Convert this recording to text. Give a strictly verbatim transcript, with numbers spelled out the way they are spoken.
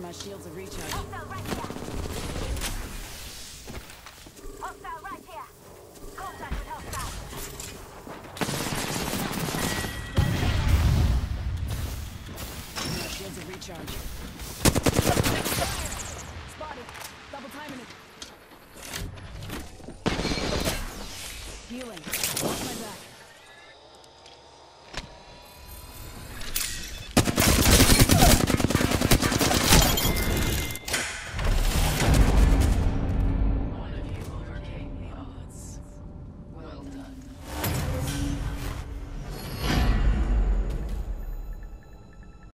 My shields are recharged. Hostile right here. Hostile right here. Contact with hostile. My shields are recharged. Spotted. Double timing it. Healing.